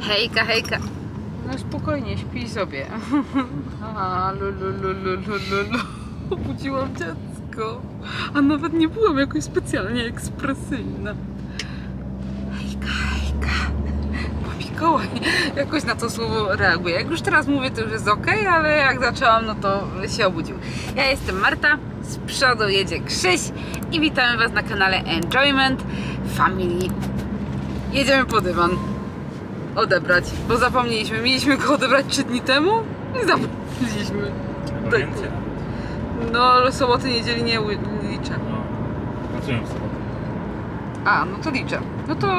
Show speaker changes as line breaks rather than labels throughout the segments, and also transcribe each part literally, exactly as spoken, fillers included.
Hejka, hejka. No spokojnie, śpij sobie. A, lulululululu. Obudziłam dziecko. A nawet nie byłam jakoś specjalnie ekspresyjna. Hejka, hejka. Bo Mikołaj jakoś na to słowo reaguje. Jak już teraz mówię, to już jest ok, ale jak zaczęłam, no to się obudził. Ja jestem Marta, z przodu jedzie Krzyś i witamy Was na kanale Enjoyment Family. Jedziemy po dywan. Odebrać, bo zapomnieliśmy. Mieliśmy go odebrać trzy dni temu i zapomnieliśmy.
Tak. Więcej.
No, soboty, niedzieli nie liczę.
No, pracuję w sobotę.
A, no to liczę. No to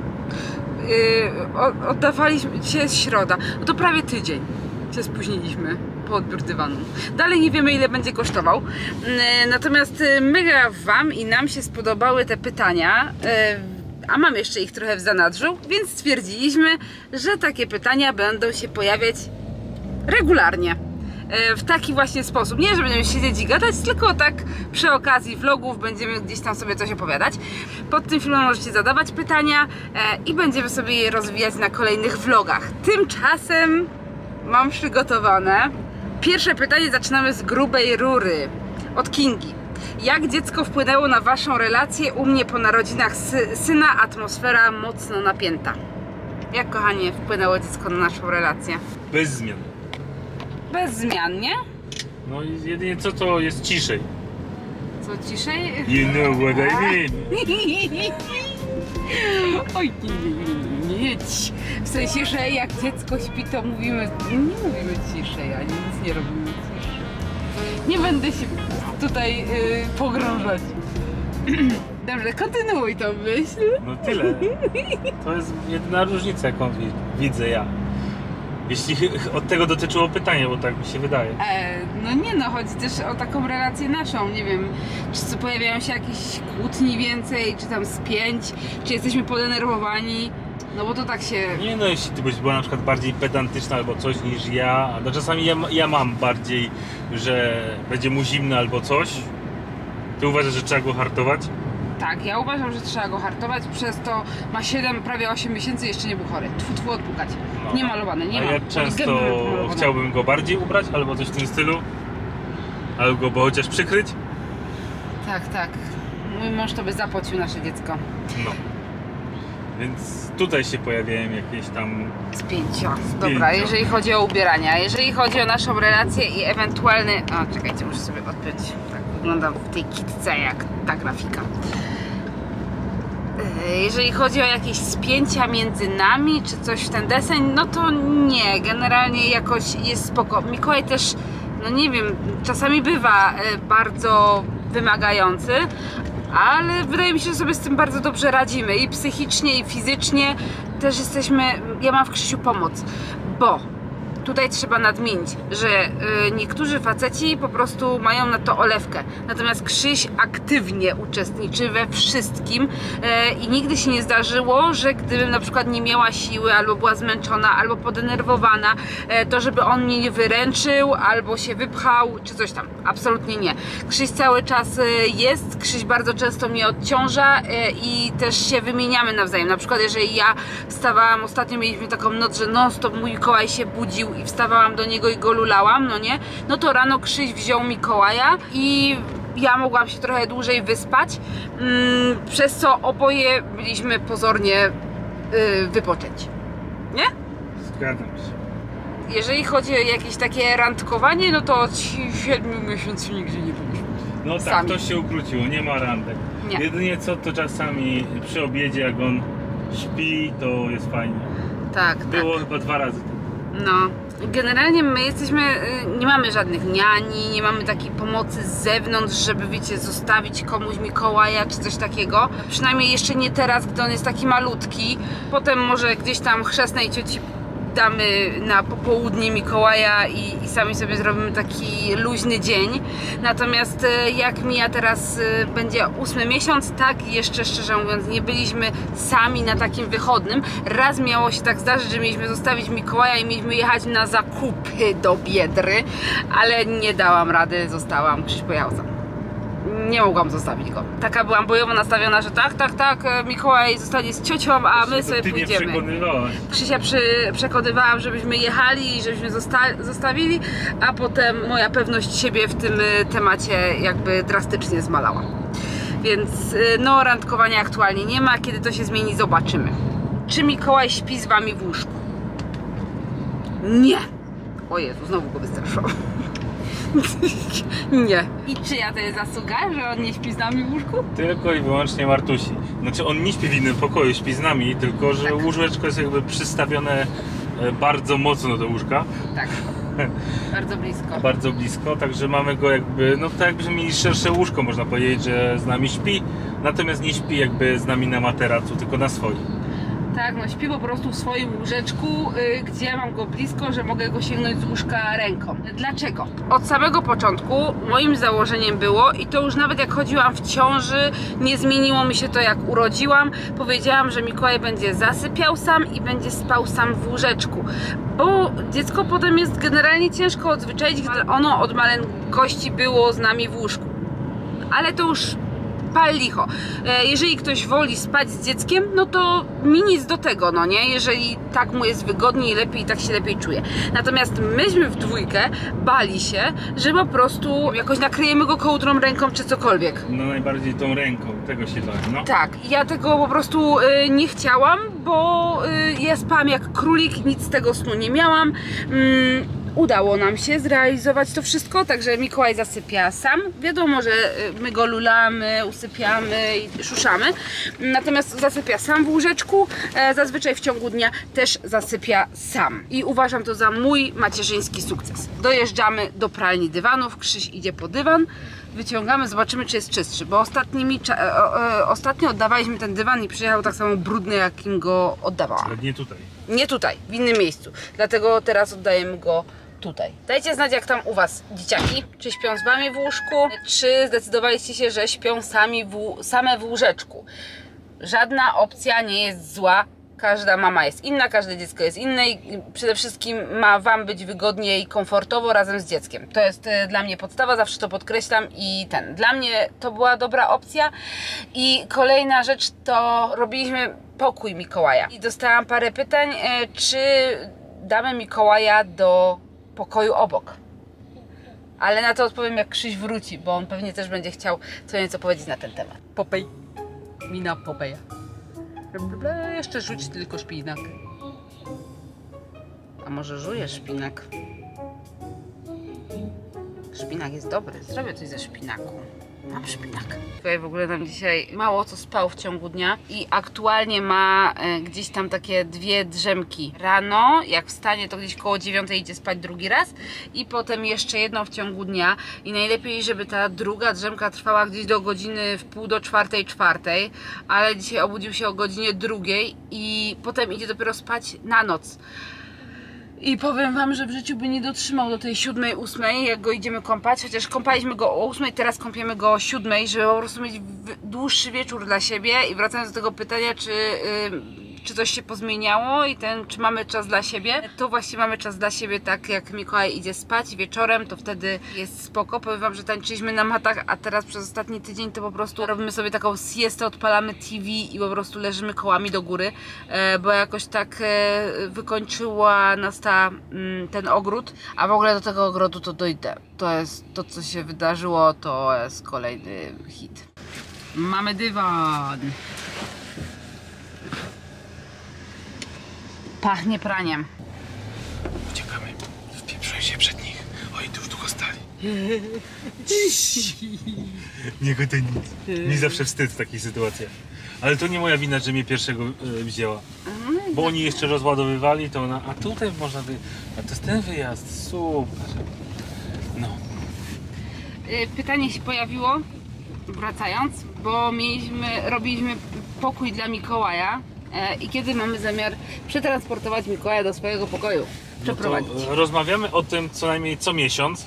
yy, oddawaliśmy, dzisiaj jest środa. No to prawie tydzień się spóźniliśmy po odbiór dywanu. Dalej nie wiemy, ile będzie kosztował. Yy, natomiast yy, mega Wam i nam się spodobały te pytania. Yy, A mam jeszcze ich trochę w zanadrzu, więc stwierdziliśmy, że takie pytania będą się pojawiać regularnie. W taki właśnie sposób. Nie, że będziemy siedzieć i gadać, tylko tak przy okazji vlogów będziemy gdzieś tam sobie coś opowiadać. Pod tym filmem możecie zadawać pytania i będziemy sobie je rozwijać na kolejnych vlogach. Tymczasem mam przygotowane. Pierwsze pytanie zaczynamy z grubej rury. Od Kingi. Jak dziecko wpłynęło na Waszą relację? U mnie po narodzinach sy syna atmosfera mocno napięta. Jak, kochanie, wpłynęło dziecko na naszą relację?
Bez zmian.
Bez zmian, nie?
No i jedynie co to jest ciszej.
Co ciszej?
You know what I mean.
Oj, nie, nie, nie, nie. W sensie, że jak dziecko śpi, to mówimy, nie mówimy ciszej, ani nic nie robimy ciszej. Nie będę się tutaj yy, pogrążać. Dobrze, kontynuuj tą myśl.
No tyle. To jest jedyna różnica, jaką widzę ja. Jeśli od tego dotyczyło pytanie, bo tak mi się wydaje.
E, no nie no, chodzi też o taką relację naszą, nie wiem, czy pojawiają się jakieś kłótnie więcej, czy tam spięć, czy jesteśmy podenerwowani, no bo to tak się...
Nie no, jeśli ty byś była na przykład bardziej pedantyczna albo coś niż ja, no czasami ja, ja mam bardziej, że będzie mu zimno albo coś. Ty uważasz, że trzeba go hartować?
Tak, ja uważam, że trzeba go hartować, przez to ma siedem, prawie osiem miesięcy i jeszcze nie był chory. Tfu, tfu, odpukać.
No.
Nie malowany, nie
A
ma.
ja często chciałbym go bardziej ubrać, albo coś w tym stylu. Albo go chociaż przykryć.
Tak, tak. Mój mąż to by zapłacił nasze dziecko.
No. Więc tutaj się pojawiają jakieś tam...
Spięcia. Dobra, jeżeli chodzi o ubierania, jeżeli chodzi o naszą relację i ewentualny... A, czekajcie, muszę sobie odpiąć. Tak wyglądam w tej kitce jak ta grafika. Jeżeli chodzi o jakieś spięcia między nami, czy coś w ten deseń, no to nie, generalnie jakoś jest spoko. Mikołaj też, no nie wiem, czasami bywa bardzo wymagający, ale wydaje mi się, że sobie z tym bardzo dobrze radzimy i psychicznie, i fizycznie też jesteśmy, ja mam w Krzysiu pomoc, bo tutaj trzeba nadmienić, że y, niektórzy faceci po prostu mają na to olewkę. Natomiast Krzyś aktywnie uczestniczy we wszystkim y, i nigdy się nie zdarzyło, że gdybym na przykład nie miała siły, albo była zmęczona, albo podenerwowana, y, to żeby on mnie nie wyręczył, albo się wypchał, czy coś tam. Absolutnie nie. Krzyś cały czas y, jest, Krzyś bardzo często mnie odciąża y, i też się wymieniamy nawzajem. Na przykład jeżeli ja wstawałam, ostatnio mieliśmy taką noc, że non stop mój Mikołaj się budził i wstawałam do niego i go lulałam, no nie? No to rano Krzyś wziął Mikołaja i ja mogłam się trochę dłużej wyspać, mm, przez co oboje byliśmy pozornie yy, wypoczęci. Nie?
Zgadzam się.
Jeżeli chodzi o jakieś takie randkowanie, no to od siedmiu miesięcy nigdzie nie byliśmy.
No tak,
Sami.
to się ukróciło, nie ma randek.
Nie.
Jedynie co to czasami przy obiedzie, jak on śpi, to jest fajnie.
Tak,
Było
tak.
chyba dwa razy.
No, generalnie my jesteśmy, nie mamy żadnych niani, nie mamy takiej pomocy z zewnątrz, żeby, wiecie, zostawić komuś Mikołaja czy coś takiego. Przynajmniej jeszcze nie teraz, gdy on jest taki malutki. Potem może gdzieś tam chrzestnej cioci damy na popołudnie Mikołaja i, i sami sobie zrobimy taki luźny dzień. Natomiast jak mija teraz, będzie ósmy miesiąc, tak, jeszcze szczerze mówiąc nie byliśmy sami na takim wychodnym. Raz miało się tak zdarzyć, że mieliśmy zostawić Mikołaja i mieliśmy jechać na zakupy do Biedry, ale nie dałam rady, zostałam, Krzyś pojechał sam. nie mogłam zostawić go. Taka byłam bojowo nastawiona, że tak, tak, tak, Mikołaj zostanie z ciocią, a my sobie
ty
pójdziemy.
Nie przekonywałaś.
Krzysia przy, przekonywałam, żebyśmy jechali i żebyśmy zosta zostawili, a potem moja pewność siebie w tym temacie jakby drastycznie zmalała. Więc no, randkowania aktualnie nie ma, kiedy to się zmieni, zobaczymy. Czy Mikołaj śpi z wami w łóżku? Nie! O Jezu, znowu go wystraszyłam. Nie. I czyja to jest zasługa, że on nie śpi z nami w łóżku?
Tylko i wyłącznie Martusi. Znaczy on nie śpi w innym pokoju, śpi z nami, tylko że tak. Łóżeczko jest jakby przystawione bardzo mocno do łóżka.
Tak. Bardzo blisko.
Bardzo blisko, także mamy go jakby, no tak jakbyśmy mieli szersze łóżko, można powiedzieć, że z nami śpi, natomiast nie śpi jakby z nami na materacu, tylko na swoim.
Tak, no śpi po prostu w swoim łóżeczku, yy, gdzie mam go blisko, że mogę go sięgnąć z łóżka ręką. Dlaczego? Od samego początku moim założeniem było, i to już nawet jak chodziłam w ciąży, nie zmieniło mi się to jak urodziłam, powiedziałam, że Mikołaj będzie zasypiał sam i będzie spał sam w łóżeczku. Bo dziecko potem jest generalnie ciężko odzwyczaić, gdy ono od maleńkości było z nami w łóżku. Ale to już pal licho. Jeżeli ktoś woli spać z dzieckiem, no to mi nic do tego, no nie? Jeżeli tak mu jest wygodniej, lepiej i tak się lepiej czuje. Natomiast myśmy w dwójkę bali się, że po prostu jakoś nakryjemy go kołdrą, ręką czy cokolwiek.
No najbardziej tą ręką, tego się bałem, no.
Tak, ja tego po prostu y, nie chciałam, bo y, ja spałam jak królik, nic z tego snu nie miałam. Y, Udało nam się zrealizować to wszystko, także Mikołaj zasypia sam. Wiadomo, że my go lulamy, usypiamy i szuszamy, natomiast zasypia sam w łóżeczku, zazwyczaj w ciągu dnia też zasypia sam. I uważam to za mój macierzyński sukces. Dojeżdżamy do pralni dywanów, Krzyś idzie po dywan, wyciągamy, zobaczymy, czy jest czystszy, bo ostatnimi, ostatnio oddawaliśmy ten dywan i przyjechał tak samo brudny, jakim go oddawałam.
Ale nie tutaj.
Nie tutaj, w innym miejscu, dlatego teraz oddajemy go tutaj. Dajcie znać, jak tam u was dzieciaki, czy śpią z wami w łóżku, czy zdecydowaliście się, że śpią sami w, same w łóżeczku. Żadna opcja nie jest zła, każda mama jest inna, każde dziecko jest inne i przede wszystkim ma wam być wygodnie i komfortowo razem z dzieckiem. To jest y, dla mnie podstawa, zawsze to podkreślam i ten, dla mnie to była dobra opcja. I kolejna rzecz to robiliśmy pokój Mikołaja i dostałam parę pytań, y, czy damy Mikołaja do pokoju obok. Ale na to odpowiem, jak Krzyś wróci, bo on pewnie też będzie chciał co nieco powiedzieć na ten temat. Popej. Mina Popeja. Jeszcze rzuć tylko szpinak. A może żujesz szpinak? Szpinak jest dobry. Zrobię coś ze szpinaku. Mam szpinak. Tutaj w ogóle nam dzisiaj mało co spał w ciągu dnia i aktualnie ma e, gdzieś tam takie dwie drzemki. Rano, jak wstanie, to gdzieś koło dziewiątej idzie spać drugi raz i potem jeszcze jedną w ciągu dnia. I najlepiej, żeby ta druga drzemka trwała gdzieś do godziny w pół do czwartej, czwartej, ale dzisiaj obudził się o godzinie drugiej i potem idzie dopiero spać na noc. I powiem wam, że w życiu by nie dotrzymał do tej siódmej, ósmej, jak go idziemy kąpać, chociaż kąpaliśmy go o ósmej, teraz kąpiemy go o siódmej, żeby po prostu mieć dłuższy wieczór dla siebie. I wracając do tego pytania, czy, yy, czy coś się pozmieniało i ten, czy mamy czas dla siebie, to właśnie mamy czas dla siebie, tak jak Mikołaj idzie spać wieczorem, to wtedy jest spoko. Powiem wam, że tańczyliśmy na matach, a teraz przez ostatni tydzień to po prostu robimy sobie taką siestę, odpalamy T V i po prostu leżymy kołami do góry, yy, bo jakoś tak yy, wykończyła nas ta ten ogród, a w ogóle do tego ogrodu to dojdę. To jest to, co się wydarzyło, to jest kolejny hit. Mamy dywan. Pachnie praniem.
Uciekamy. Wpieprzaj się przed nich. Oj, tu już długo stali. Nie gadaj nic. Mi zawsze wstyd w takich sytuacjach. Ale to nie moja wina, że mnie pierwszego y, wzięła. Bo oni jeszcze rozładowywali, to ona, a tutaj można by, a to jest ten wyjazd, super. No.
Pytanie się pojawiło, wracając, bo mieliśmy, robiliśmy pokój dla Mikołaja e, i kiedy mamy zamiar przetransportować Mikołaja do swojego pokoju, przeprowadzić.
No to rozmawiamy o tym co najmniej co miesiąc.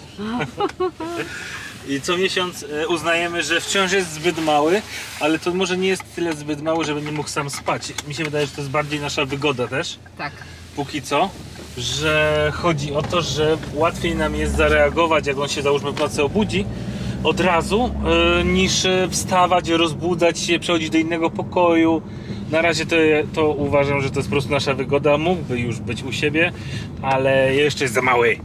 I co miesiąc uznajemy, że wciąż jest zbyt mały, ale to może nie jest tyle zbyt mały, żeby nie mógł sam spać. Mi się wydaje, że to jest bardziej nasza wygoda też.
Tak.
Póki co, że chodzi o to, że łatwiej nam jest zareagować, jak on się załóżmy w nocy obudzi, od razu, yy, niż yy, wstawać, rozbudzać się, przechodzić do innego pokoju. Na razie to, to uważam, że to jest po prostu nasza wygoda. Mógłby już być u siebie, ale jeszcze jest za mały.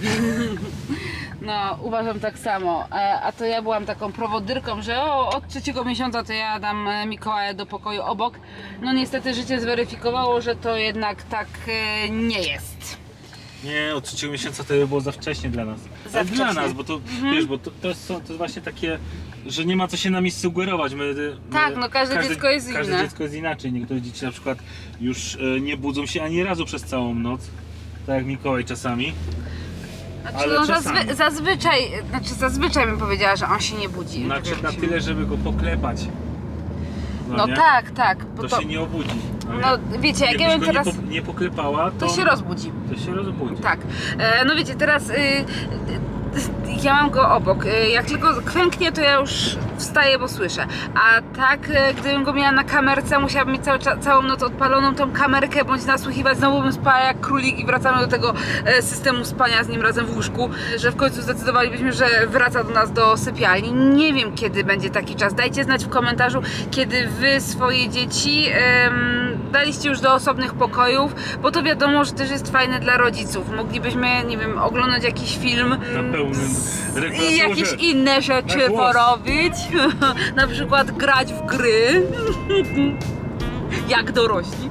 No, uważam tak samo. A to ja byłam taką prowodyrką, że o, od trzeciego miesiąca to ja dam Mikołaja do pokoju obok. No niestety życie zweryfikowało, że to jednak tak nie jest.
Nie, od trzeciego miesiąca to by było za wcześnie dla nas.
Za
Ale
wcześnie.
dla nas, bo to, mhm. wiesz, bo to, to, jest, to jest właśnie takie, że nie ma co się nami sugerować. My, my,
tak, no każde, każde dziecko jest
każde
inne.
Każde dziecko jest inaczej. Niektóre dzieci na przykład już e, nie budzą się ani razu przez całą noc. Tak jak Mikołaj czasami.
Znaczy,
Ale
no,
czasami.
zazwy zazwyczaj, znaczy zazwyczaj bym powiedziała, że on się nie budzi.
Znaczy na tyle, żeby go poklepać.
No, no tak, tak.
Bo to, to się nie obudzi. No,
no wiecie, jak ja bym teraz...
Nie, po, nie poklepała, to...
To się rozbudzi.
To się rozbudzi.
Tak. E, no wiecie, teraz... Y, ja mam go obok. Jak tylko kwęknie, to ja już wstaję, bo słyszę. A tak, gdybym go miała na kamerce, musiałabym mieć cały, całą noc odpaloną tą kamerkę, bądź nasłuchiwać, znowu bym spała jak królik i wracamy do tego systemu spania z nim razem w łóżku, że w końcu zdecydowalibyśmy, że wraca do nas do sypialni. Nie wiem, kiedy będzie taki czas. Dajcie znać w komentarzu, kiedy wy swoje dzieci um, daliście już do osobnych pokojów, bo to wiadomo, że też jest fajne dla rodziców. Moglibyśmy, nie wiem, oglądać jakiś film
na pełnym
i jakieś inne rzeczy porobić. Na przykład grać w gry jak dorośli.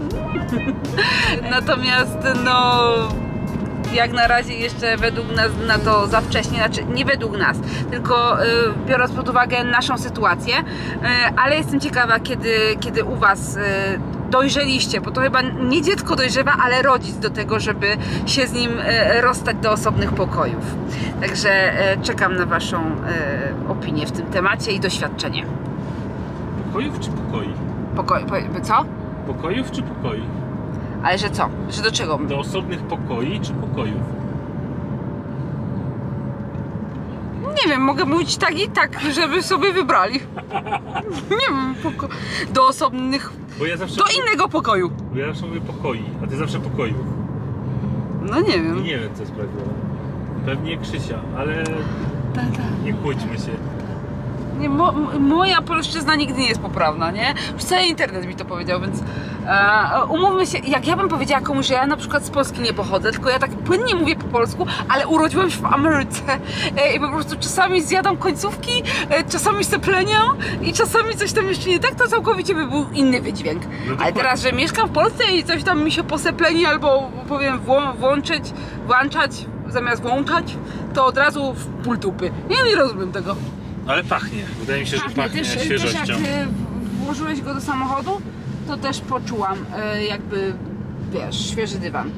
Natomiast no jak na razie jeszcze według nas na to za wcześnie, znaczy nie według nas, tylko y, biorąc pod uwagę naszą sytuację, y, ale jestem ciekawa, kiedy, kiedy u was y, dojrzeliście, bo to chyba nie dziecko dojrzewa, ale rodzic do tego, żeby się z nim y, rozstać do osobnych pokojów. Także y, czekam na waszą y, opinię w tym temacie i doświadczenie.
Pokojów czy pokoi?
Pokoj, po, co?
Pokojów czy pokoi?
Ale że co? Że do czego?
Do osobnych pokoi czy pokojów?
Nie wiem, mogę mówić tak i tak, żeby sobie wybrali. Nie wiem, poko... do osobnych...
Bo ja zawsze
do innego pokoju.
Bo ja zawsze mówię pokoi, a ty zawsze pokoju.
No nie wiem.
I nie wiem, co jest prawdziwe. Pewnie Krzysia, ale
ta, ta.
nie kłóćmy się.
Nie, mo, moja polszczyzna nigdy nie jest poprawna, nie? Już cały internet mi to powiedział, więc e, umówmy się, jak ja bym powiedziała komuś, że ja na przykład z Polski nie pochodzę, tylko ja tak płynnie mówię po polsku, ale urodziłam się w Ameryce e, i po prostu czasami zjadam końcówki, e, czasami sepleniam i czasami coś tam jeszcze nie tak, to całkowicie by był inny wydźwięk. No ale teraz, że mieszkam w Polsce i coś tam mi się posepleni albo powiem włą włączyć, włączać zamiast włączać, to od razu w pultupy. Nie, nie rozumiem tego.
Ale pachnie. Wydaje mi się, że pachnie, pachnie
też,
świeżością.
Też jak włożyłeś go do samochodu, to też poczułam jakby, wiesz, świeży dywan.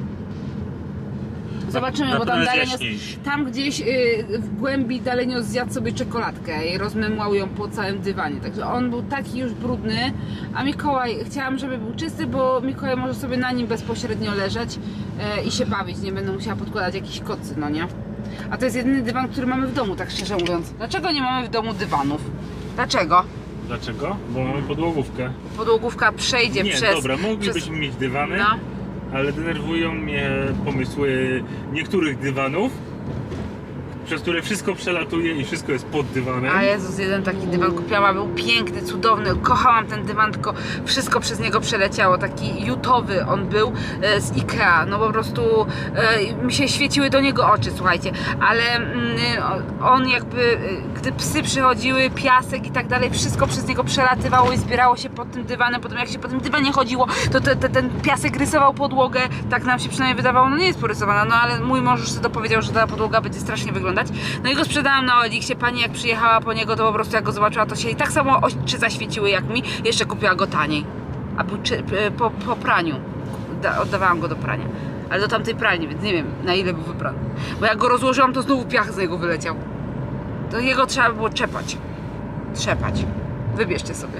Zobaczymy, bo tam Dalenios, tam gdzieś w głębi Dalenios zjadł sobie czekoladkę i rozmemłał ją po całym dywanie. Także on był taki już brudny, a Mikołaj, chciałam, żeby był czysty, bo Mikołaj może sobie na nim bezpośrednio leżeć i się bawić. Nie będę musiała podkładać jakichś kocy, no nie? A to jest jedyny dywan, który mamy w domu, tak szczerze mówiąc. Dlaczego nie mamy w domu dywanów? Dlaczego?
Dlaczego? Bo mamy podłogówkę.
Podłogówka przejdzie
nie,
przez...
Nie, dobra, moglibyśmy przez... mieć dywany, no. Ale denerwują mnie pomysły niektórych dywanów, przez które wszystko przelatuje i wszystko jest pod dywanem.
A Jezus, jeden taki dywan kupiłam, był piękny, cudowny, kochałam ten dywan, tylko wszystko przez niego przeleciało, taki jutowy on był e, z Ikea, no po prostu e, mi się świeciły do niego oczy, słuchajcie, ale mm, on jakby, gdy psy przychodziły, piasek i tak dalej, wszystko przez niego przelatywało i zbierało się pod tym dywanem, potem jak się po tym dywanie chodziło, to te, te, ten piasek rysował podłogę, tak nam się przynajmniej wydawało, no nie jest porysowana, no ale mój mąż już sobie dopowiedział, że ta podłoga będzie strasznie wyglądać. No i go sprzedałam na Oliksie, pani jak przyjechała po niego, to po prostu jak go zobaczyła, to się i tak samo oczy zaświeciły jak mi, jeszcze kupiła go taniej, a był czy, po, po praniu, oddawałam go do prania, ale do tamtej pralni, więc nie wiem na ile był wyprany, bo jak go rozłożyłam, to znowu piach z niego wyleciał, to jego trzeba było czepać, trzepać, wybierzcie sobie.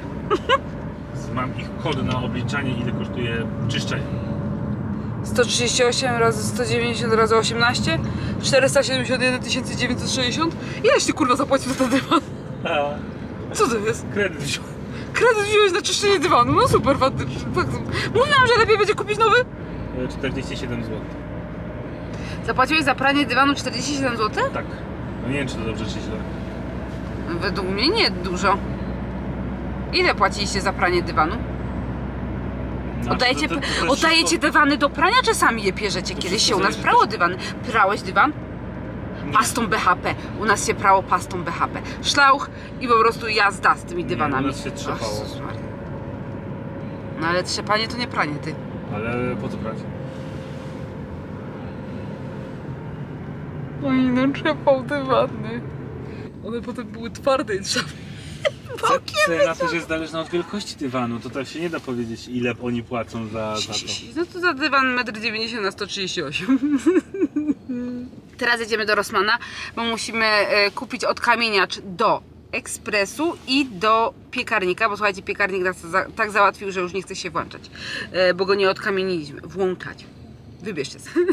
Mam ich kod na obliczanie, ile kosztuje czyszczenie.
sto trzydzieści osiem razy sto dziewięćdziesiąt razy osiemnaście, czterysta siedemdziesiąt jeden tysięcy dziewięćset sześćdziesiąt. Ileś ty kurwa zapłacił za ten dywan? Co to jest?
Kredyt wziął.
Kredyt wziąłeś na czyszczenie dywanu, no super. Mówiłam, że lepiej będzie kupić nowy?
czterdzieści siedem złotych.
Zapłaciłeś za pranie dywanu czterdzieści siedem złotych?
Tak. No nie wiem, czy to dobrze, czy źle.
Według mnie nie dużo. Ile płaciliście za pranie dywanu?
Znaczy,
Oddajecie,
to- to- to też
oddajecie
wszystko-
dywany do prania, czy sami je pierzecie?
To
Kiedyś
wszystko
się u nas
zależy
prało
też-
dywan. Prałeś dywan?
Nie.
Pastą B H P. U nas się prało pastą B H P. Szlauch i po prostu jazda z tymi dywanami.
u nas się trzepało.
O, Jezus Maria. No ale trzepanie to nie pranie, ty.
Ale po co brać?
No i no trzepał dywany. One potem były twarde i trzeba...
Cena też jest zależna od wielkości dywanu, to tak się nie da powiedzieć, ile oni płacą za, za to.
No to za dywan metr dziewięćdziesiąt na sto trzydzieści osiem. Teraz jedziemy do Rossmana, bo musimy e, kupić odkamieniacz do ekspresu i do piekarnika, bo słuchajcie, piekarnik nas za, tak załatwił, że już nie chce się włączać, e, bo go nie odkamieniliśmy. Włączać. Wybierzcie sobie.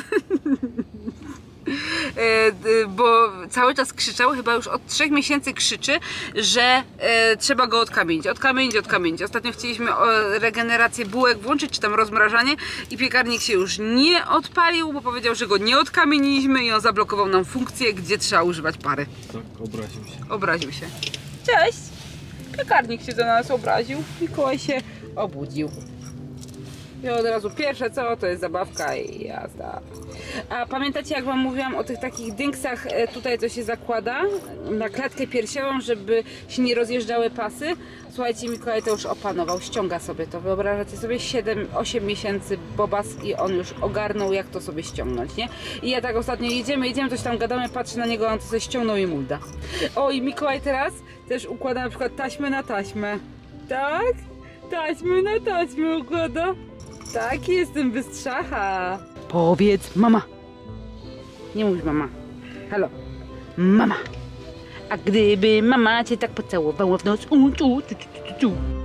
E, d- bo cały czas krzyczał, chyba już od trzech miesięcy krzyczy, że e, trzeba go odkamienić, odkamienić, odkamienić. Ostatnio chcieliśmy o, regenerację bułek włączyć, czy tam rozmrażanie i piekarnik się już nie odpalił, bo powiedział, że go nie odkamieniliśmy i on zablokował nam funkcję, gdzie trzeba używać pary.
Tak, obraził się.
Obraził się. Cześć! Piekarnik się do nas obraził. Mikołaj się obudził. I od razu pierwsze co, to jest zabawka i jazda. A pamiętacie, jak wam mówiłam o tych takich dynksach e, tutaj, co się zakłada na klatkę piersiową, żeby się nie rozjeżdżały pasy? Słuchajcie, Mikołaj to już opanował, ściąga sobie to. Wyobrażacie sobie siedem osiem miesięcy bobas i on już ogarnął, jak to sobie ściągnąć, nie? I ja tak ostatnio jedziemy, jedziemy, coś tam gadamy, patrzę na niego, on to sobie ściągnął i mulda. O, i Mikołaj teraz też układa na przykład taśmę na taśmę. Tak? Taśmę na taśmę układa. Tak, jestem bystrzacha. Powiedz mama. Nie mów mama. Halo. Mama. A gdyby mama cię tak pocałowała w nos, u, tu, tu, tu, tu, tu.